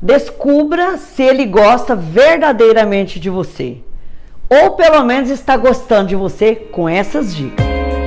Descubra se ele gosta verdadeiramente de você, ou pelo menos está gostando de você com essas dicas.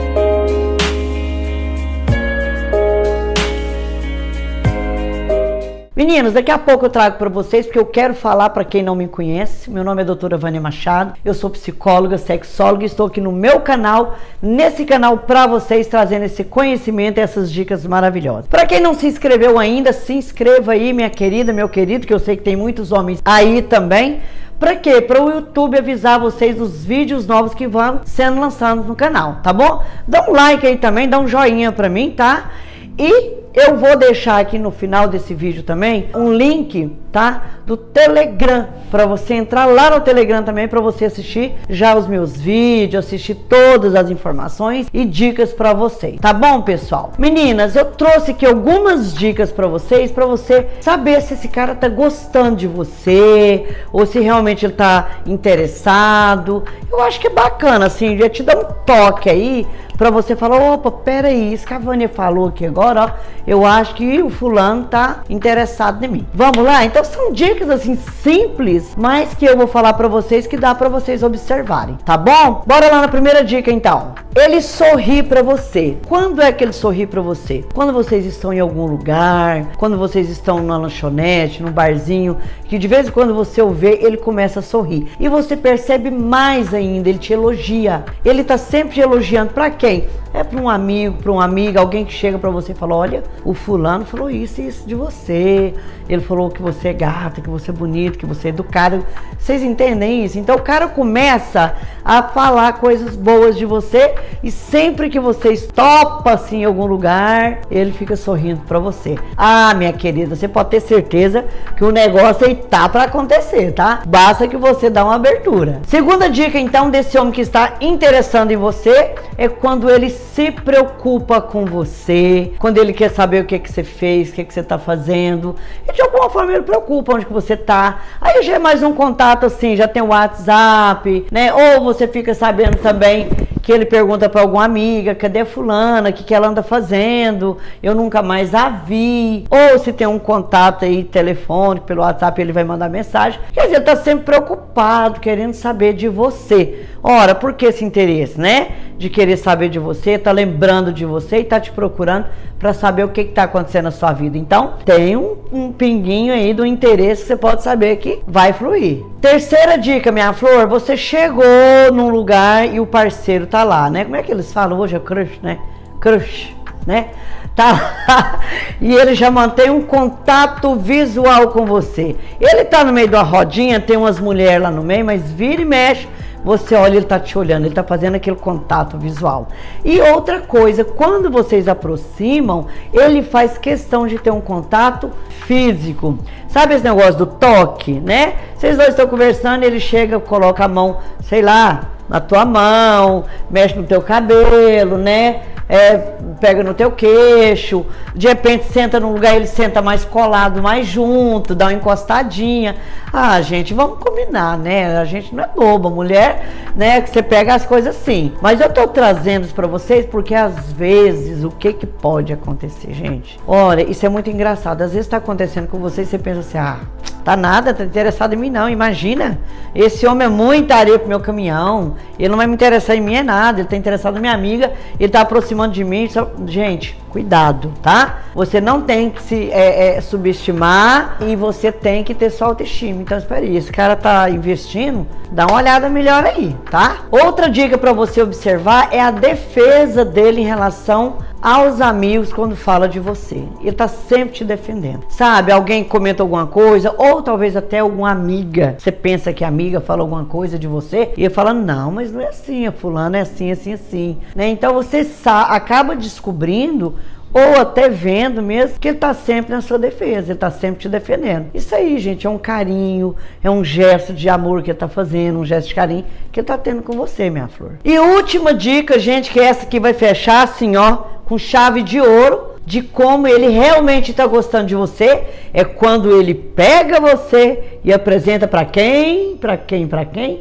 Meninas, daqui a pouco eu trago para vocês, porque eu quero falar para quem não me conhece. Meu nome é doutora Vânia Machado, eu sou psicóloga, sexóloga e estou aqui no meu canal, nesse canal para vocês, trazendo esse conhecimento e essas dicas maravilhosas. Para quem não se inscreveu ainda, se inscreva aí, minha querida, meu querido, que eu sei que tem muitos homens aí também. Para quê? Para o YouTube avisar vocês dos vídeos novos que vão sendo lançados no canal, tá bom? Dá um like aí também, dá um joinha para mim, tá? E eu vou deixar aqui no final desse vídeo também um link, tá? Do Telegram, para você entrar lá no Telegram também, para você assistir já os meus vídeos, assistir todas as informações e dicas para vocês, tá bom, pessoal? Meninas, eu trouxe aqui algumas dicas para você saber se esse cara tá gostando de você, ou se realmente ele tá interessado. Eu acho que é bacana, assim, já te dá um toque aí, para você falar, opa, peraí, isso que a Vânia falou aqui agora, ó, eu acho que o fulano tá interessado em mim. Vamos lá? Então são dicas assim simples, mas que eu vou falar para vocês que dá para vocês observarem, tá bom? Bora lá na primeira dica então. Ele sorri para você. Quando é que ele sorri para você? Quando vocês estão em algum lugar, quando vocês estão numa lanchonete, num barzinho, que de vez em quando você o vê, ele começa a sorrir. E você percebe mais ainda, ele te elogia. Ele tá sempre te elogiando. Para quem? É para um amigo, para uma amiga, alguém que chega para você e fala, olha, o fulano falou isso e isso de você. Ele falou que você é gata, que você é bonita, que você é educada. Vocês entendem isso? Então o cara começa a falar coisas boas de você e sempre que vocês topam assim em algum lugar, ele fica sorrindo para você. Ah, minha querida, você pode ter certeza que o negócio aí tá para acontecer, tá? Basta que você dá uma abertura. Segunda dica então desse homem que está interessando em você é quando ele se preocupa com você, quando ele quer saber o que que você fez, o que que você tá fazendo, e de alguma forma ele preocupa onde que você tá. Aí já é mais um contato assim, já tem o WhatsApp, né? Ou você fica sabendo também que ele pergunta para alguma amiga, cadê a fulana, o que ela anda fazendo, eu nunca mais a vi. Ou se tem um contato aí telefônico, pelo WhatsApp ele vai mandar mensagem. Quer dizer, ele tá sempre preocupado, querendo saber de você. Ora, por que esse interesse, né? De querer saber de você, tá lembrando de você e tá te procurando para saber o que tá acontecendo na sua vida. Então, tem um pinguinho aí do interesse que você pode saber que vai fluir. Terceira dica, minha flor, você chegou num lugar e o parceiro tá lá, né? Como é que eles falam hoje? É crush, né? Crush, né? Tá lá e ele já mantém um contato visual com você. Ele tá no meio de uma rodinha, tem umas mulheres lá no meio, mas vira e mexe, você olha, ele tá te olhando, ele tá fazendo aquele contato visual. E outra coisa, quando vocês aproximam, ele faz questão de ter um contato físico. Sabe esse negócio do toque, né? Vocês dois estão conversando, ele chega, coloca a mão, sei lá, na tua mão, mexe no teu cabelo, né? Pega no teu queixo, de repente senta num lugar, ele senta mais colado, mais junto, dá uma encostadinha. Ah, gente, vamos combinar, né? A gente não é boba, mulher, né? Que você pega as coisas assim. Mas eu tô trazendo isso pra vocês porque às vezes, o que que pode acontecer, gente? Olha, isso é muito engraçado. Às vezes tá acontecendo com vocês e você pensa assim, ah, tá nada, tá interessado em mim não, imagina, esse homem é muita areia pro meu caminhão, ele não vai me interessar em mim é nada, ele tá interessado em minha amiga, ele tá aproximando de mim, só... Gente, cuidado, tá? Você não tem que se subestimar e você tem que ter sua autoestima. Então espera aí, esse cara tá investindo, dá uma olhada melhor aí, tá? Outra dica para você observar é a defesa dele em relação aos amigos quando fala de você. Ele tá sempre te defendendo. Sabe, alguém comenta alguma coisa, ou talvez até alguma amiga. Você pensa que a amiga fala alguma coisa de você, e ele fala, não, mas não é assim, a fulana é assim, assim, assim. Né? Então você acaba descobrindo, ou até vendo mesmo, que ele tá sempre na sua defesa, ele tá sempre te defendendo. Isso aí, gente, é um carinho, é um gesto de amor que ele tá fazendo, um gesto de carinho que ele tá tendo com você, minha flor. E última dica, gente, que essa aqui vai fechar assim, ó, com chave de ouro, de como ele realmente está gostando de você, é quando ele pega você e apresenta para quem? Para quem? Para quem?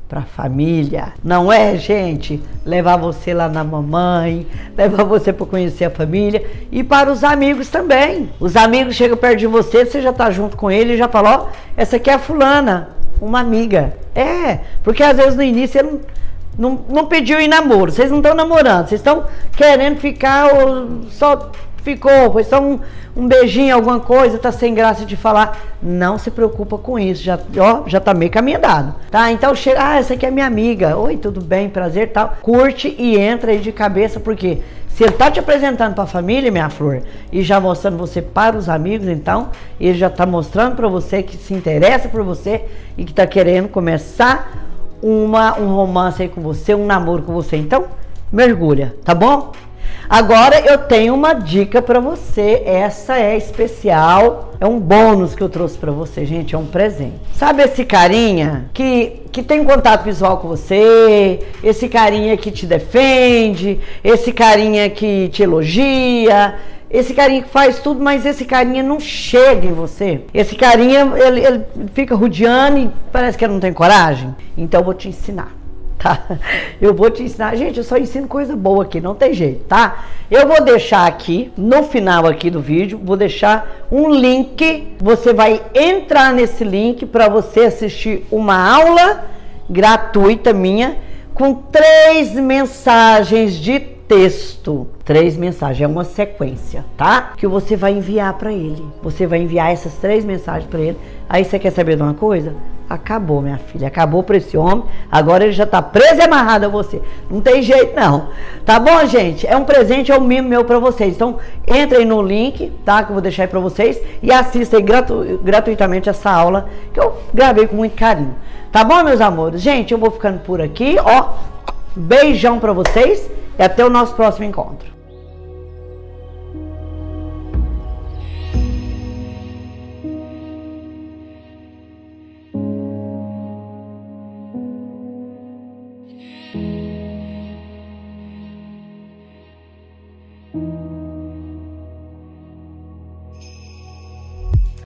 para a família. Não é, gente, levar você lá na mamãe, levar você para conhecer a família e para os amigos também. Os amigos chegam perto de você, você já tá junto com ele e já fala, ó, essa aqui é a fulana, uma amiga. É, porque às vezes no início ele não pediu em namoro, vocês não estão namorando, vocês estão querendo ficar ou só ficou, foi só um beijinho, alguma coisa, tá sem graça de falar. Não se preocupa com isso, já tá meio caminho andado, tá? Então chega, essa aqui é minha amiga, oi, tudo bem, prazer, tal. Curte e entra aí de cabeça, porque se ele tá te apresentando pra família, minha flor, e já mostrando você para os amigos, então, ele já tá mostrando pra você que se interessa por você e que tá querendo começar um romance aí com você, um namoro com você. Então, mergulha, tá bom? Agora eu tenho uma dica pra você, essa é especial, é um bônus que eu trouxe pra você, gente, é um presente. Sabe esse carinha que tem contato visual com você, esse carinha que te defende, esse carinha que te elogia, esse carinha que faz tudo, mas esse carinha não chega em você. Esse carinha, ele fica rodeando e parece que ele não tem coragem. Então eu vou te ensinar. Tá? Eu vou te ensinar, gente, eu só ensino coisa boa aqui, não tem jeito, tá? Eu vou deixar aqui, no final aqui do vídeo, vou deixar um link, você vai entrar nesse link para você assistir uma aula gratuita minha, com 3 mensagens de texto. 3 mensagens, é uma sequência, tá? Que você vai enviar para ele. Você vai enviar essas 3 mensagens para ele. Aí você quer saber de uma coisa? Acabou, minha filha, acabou para esse homem, agora ele já tá preso e amarrado a você, não tem jeito não, tá bom, gente? É um presente, é um mimo meu para vocês, então entra aí no link, tá, que eu vou deixar aí para vocês e assista aí gratuitamente essa aula que eu gravei com muito carinho, tá bom, meus amores? Gente, eu vou ficando por aqui, ó, beijão para vocês e até o nosso próximo encontro. Thank you.